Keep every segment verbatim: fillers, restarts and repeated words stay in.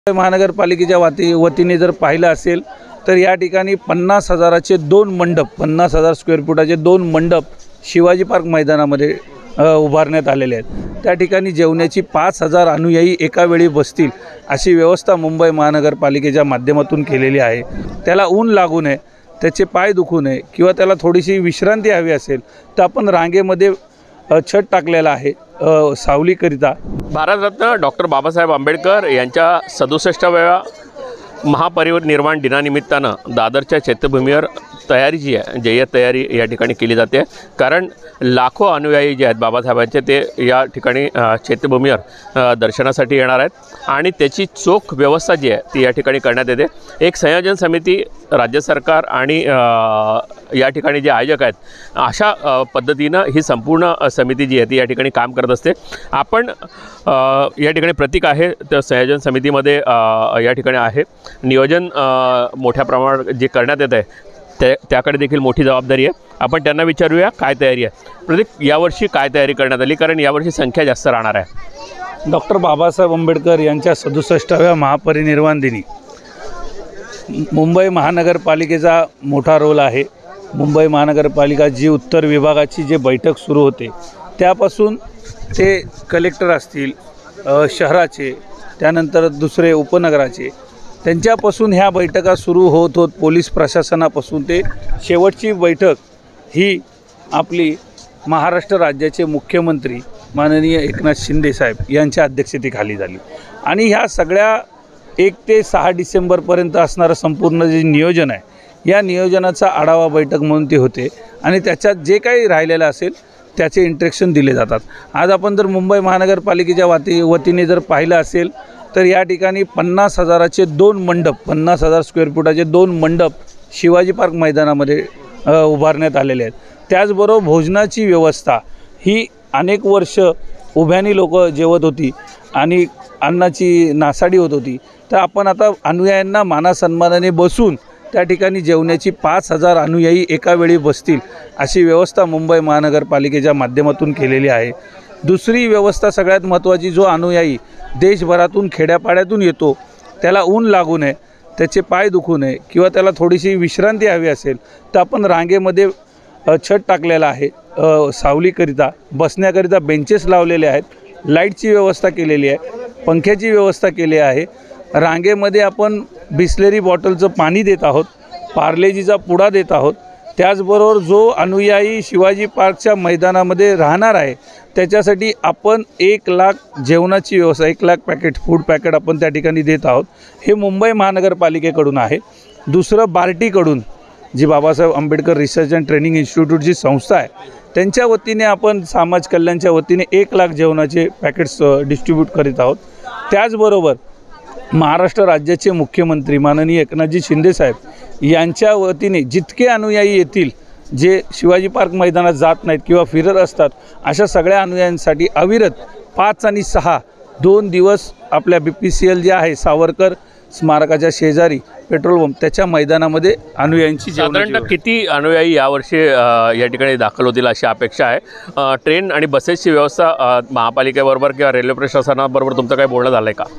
महानगरपालिकेच्या वती वतीने जर पाहिलं असेल तर या ठिकाणी पन्नास हजाराचे दोन मंडप पन्नास हजार स्क्वेअर फुटाचे दोन मंडप शिवाजी पार्क मैदानामध्ये उभारण्यात आलेले आहेत। त्या ठिकाणी जेवणाची पाच हजार अनुयायी एका वेळी बसतील अशी व्यवस्था मुंबई महानगरपालिकेच्या माध्यमातून केलेली आहे। त्याला ऊन लागू नये, त्याचे पाय दुखू नये किंवा त्याला थोडीशी विश्रांती हवी असेल तर आपण रांगेमध्ये छत टाकलेला आहे सावलीकरिता। भारतरत्न डॉक्टर बाबासाहेब आंबेडकर यांच्या सदुसष्टाव्या महापरिनिर्वाण दिनानिमित्तानं दादरच्या चैत्यभूमीवर तयारी जी आहे जय्यत तयारी या ठिकाणी केली जाते। कारण लाखो अनुयायी जे आहेत बाबासाहेबांचे ते या ठिकाणी चैत्यभूमीवर दर्शनासाठी येणार आहेत आणि त्याची चोख व्यवस्था जी आहे ती या ठिकाणी करण्यात येते। एक संयोजन समिती, राज्य सरकार आणि या ठिकाणी जे आयोजक आहेत अशा पद्धतीनं ही संपूर्ण समिती जी आहे ती या ठिकाणी काम करत असते। आपण या ठिकाणी प्रतीक आहे त्या संयोजन समितीमध्ये या ठिकाणी आहे। नियोजन मोठ्या प्रमाणात जे करण्यात येत आहे त्या त्याकडे देखील मोठी जबाबदारी आहे। आपण त्यांना विचारूया काय तयारी आहे। प्रतीक, यावर्षी काय तयारी करण्यात आली, कारण यावर्षी संख्या जास्त राहणार आहे। डॉक्टर बाबासाहेब आंबेडकर यांच्या सदुसष्टाव्या महापरिनिर्वाण दिनी मुंबई महानगरपालिकेचा मोठा रोल आहे। मुंबई महानगरपालिका जी उत्तर विभागाची जे बैठक सुरू होते त्यापासून ते कलेक्टर असतील शहराचे, त्यानंतर दुसरे उपनगराचे, त्यांच्यापासून ह्या बैठका सुरू होत होत पोलीस प्रशासनापासून ते शेवटची बैठक ही आपली महाराष्ट्र राज्याचे मुख्यमंत्री माननीय एकनाथ शिंदे साहेब यांच्या अध्यक्षतेखाली झाली। आणि ह्या सगळ्या एक ते सहा डिसेंबरपर्यंत असणारं संपूर्ण जे नियोजन आहे या नियोजनाचा आढावा बैठक म्हणून ते होते आणि त्याच्यात जे काही राहिलेलं असेल त्याचे इंस्ट्रक्शन दिले जातात। आज आपण जर मुंबई महानगरपालिकेच्या वती वतीने जर पाहिलं असेल तर या ठिकाणी पन्नास हजाराचे दोन मंडप पन्नास हजार स्क्वेअर फुटाचे दोन मंडप शिवाजी पार्क मैदानामध्ये उभारण्यात आलेले आहेत। त्याचबरोबर भोजनाची व्यवस्था ही अनेक वर्ष उभ्यानी लोक जेवत होती आणि अन्नाची नासाडी होत होती, तर आपण आता अनुयायांना मानासन्मानाने बसून त्या ठिकाणी जेवण्याची पाच हजार अनुयायी एका वेळी बसतील अशी व्यवस्था मुंबई महानगरपालिकेच्या माध्यमातून केलेली आहे। दुसरी व्यवस्था सगळ्यात महत्त्वाची, जो अनुयायी देशभरातून खेड्यापाड्यातून येतो त्याला ऊन लागू नये, त्याचे पाय दुखू नये किंवा त्याला थोडीशी विश्रांती हवी असेल तर आपण रांगेमध्ये छत टाकलेला आहे सावलीकरिता, बसण्याकरिता बेंचेस लावलेले आहेत, लाईटची व्यवस्था केलेली आहे, पंख्याची व्यवस्था केली आहे। रांगेमध्ये आपण बिस्लेरी बॉटलचं पाणी देत आहोत, पार्लेजीचा पुडा देत आहोत। त्याचबरोबर जो अनुयायी शिवाजी पार्कच्या मैदानामध्ये राहणार आहे त्याच्यासाठी आपण एक लाख जेवणाची व्यवस्था एक लाख पॅकेट फूड पॅकेट आपण त्या ठिकाणी देत आहोत। हे मुंबई महानगरपालिकेकडून आहे। दुसरं बार्टीकडून जी Babasaheb Ambedkar research and training institute जी संस्था आहे त्यांच्या वतीने आपण समाज कल्याणच्या वतीने एक लाख जेवणाचे पॅकेट्स डिस्ट्रीब्यूट करीत आहोत। त्याचबरोबर महाराष्ट्र राज्याचे मुख्यमंत्री माननीय एकनाथजी शिंदे साहेब यांच्या वतीने जितके अनुयायी येतील जे शिवाजी पार्क मैदानात जात नाहीत किंवा फिरत असतात अशा सगळ्या अनुयायांसाठी अविरत पाच आणि सहा दोन दिवस आपल्या बी पी सी एल जे आहे सावरकर स्मारकाच्या शेजारी पेट्रोल पंप त्याच्या मैदानामध्ये अनुयायांची साधारणतः किती अनुयायी यावर्षी या ठिकाणी दाखल होतील अशी अपेक्षा आहे? ट्रेन आणि बसेसची व्यवस्था महापालिकेबरोबर किंवा रेल्वे प्रशासनाबरोबर तुमचं काही बोलणं झालं आहे का?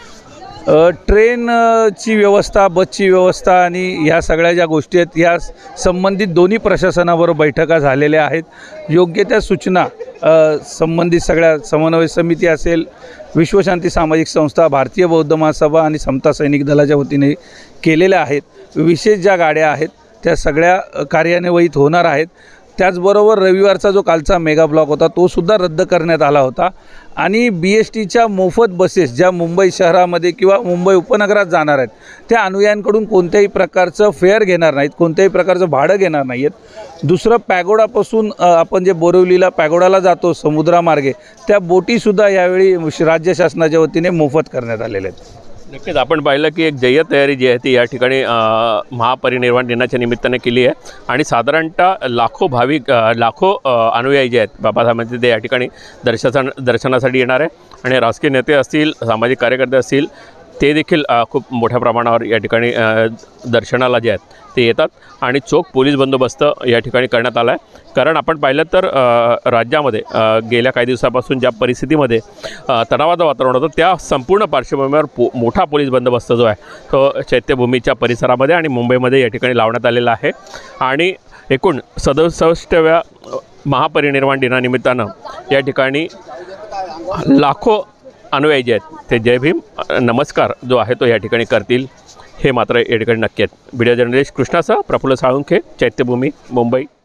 ट्रेनची व्यवस्था, बसची व्यवस्था आणि ह्या सगळ्या ज्या गोष्टी आहेत या संबंधित दोन्ही प्रशासनाबरोबर बैठका झालेल्या आहेत। योग्य त्या सूचना संबंधित सगळ्या समन्वय समिती असेल, विश्वशांती सामाजिक संस्था, भारतीय बौद्ध महासभा आणि समता सैनिक दलाच्या वतीने केलेल्या आहेत। विशेष ज्या गाड्या आहेत त्या सगळ्या कार्यान्वित होणार आहेत। त्याचबरोबर रविवारचा जो कालचा मेगा ब्लॉक होता तो सुद्धा रद्द करण्यात आला होता आणि बी एस टीच्या मोफत बसेस ज्या मुंबई शहरामध्ये किंवा मुंबई उपनगरात जाणार आहेत त्या अनुयायांकडून कोणत्याही प्रकारचं फेअर घेणार नाहीत, कोणत्याही प्रकारचं भाडं घेणार नाही आहेत। दुसरं, पॅगोडापासून आपण जे बोरिवलीला पॅगोडाला जातो समुद्रामार्गे त्या बोटीसुद्धा यावेळी राज्य शासनाच्या वतीने मोफत करण्यात आलेल्या आहेत। नक्कीच आपण पाहिलं की एक जय्यत तयारी जी आहे ती या ठिकाणी महापरिनिर्वाण दिनाच्या निमित्ताने केली आहे आणि साधारणतः लाखो भाविक लाखो अनुयायी जे आहेत बाबासाहेबांचे ते या ठिकाणी दर्शन दर्शनासाठी येणार आहे आणि राजकीय नेते असतील, सामाजिक कार्यकर्ते असतील, ते देखील अ, खूप मोठ्या प्रमाणावर या ठिकाणी अ, दर्शनाला जे आहेत ते येतात आणि चोख पोलीस बंदोबस्त या ठिकाणी करण्यात आला आहे. कारण आपण पाहिलं तर अ, राज्यामध्ये अ, गेल्या काही दिवसापासून ज्या परिस्थितीमध्ये अ, तणावाचं वातावरण होतं, त्या संपूर्ण पार्श्वभूमीवर पो मोठा पोलीस बंदोबस्त जो आहे तो चैत्यभूमीच्या परिसरामध्ये आणि मुंबईमध्ये या ठिकाणी लावण्यात आलेला आहे. आणि एकूण सदुसष्टव्या महापरिनिर्वाण दिनानिमित्तानं या ठिकाणी लाखो अनुयायी जे आहेत ते जय भीम नमस्कार जो आहे तो या ठिकाणी करतील, हे मात्र या ठिकाणी नक्की आहेत. व्हिडिओ जर्नलिस्ट कृष्णासह प्रफुल्ल साळुंखे, चैत्यभूमी, मुंबई.